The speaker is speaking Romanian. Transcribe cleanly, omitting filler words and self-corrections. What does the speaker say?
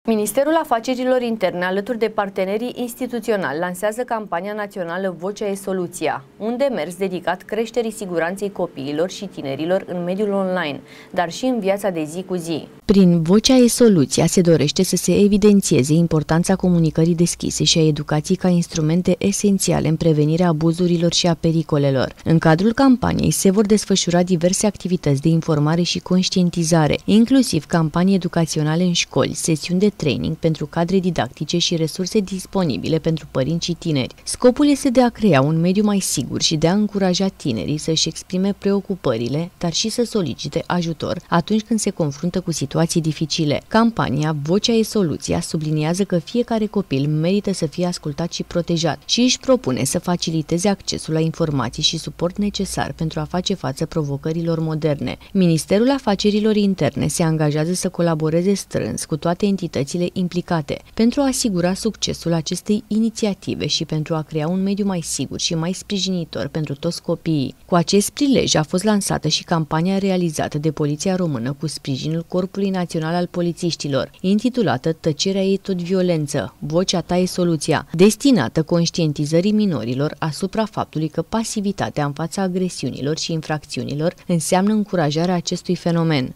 Ministerul Afacerilor Interne, alături de partenerii instituționali, lansează campania națională Vocea e soluția, un demers dedicat creșterii siguranței copiilor și tinerilor în mediul online, dar și în viața de zi cu zi. Prin Vocea e soluția se dorește să se evidențieze importanța comunicării deschise și a educației ca instrumente esențiale în prevenirea abuzurilor și a pericolelor. În cadrul campaniei se vor desfășura diverse activități de informare și conștientizare, inclusiv campanii educaționale în școli, sesiuni de training pentru cadre didactice și resurse disponibile pentru părinți și tineri. Scopul este de a crea un mediu mai sigur și de a încuraja tinerii să-și exprime preocupările, dar și să solicite ajutor atunci când se confruntă cu situații dificile. Campania Vocea e soluția subliniază că fiecare copil merită să fie ascultat și protejat și își propune să faciliteze accesul la informații și suport necesar pentru a face față provocărilor moderne. Ministerul Afacerilor Interne se angajează să colaboreze strâns cu toate entitățile implicate pentru a asigura succesul acestei inițiative și pentru a crea un mediu mai sigur și mai sprijinitor pentru toți copiii. Cu acest prilej a fost lansată și campania realizată de Poliția Română cu sprijinul Corpului Național al Polițiștilor, intitulată Tăcerea e tot violență, vocea ta e soluția, destinată conștientizării minorilor asupra faptului că pasivitatea în fața agresiunilor și infracțiunilor înseamnă încurajarea acestui fenomen.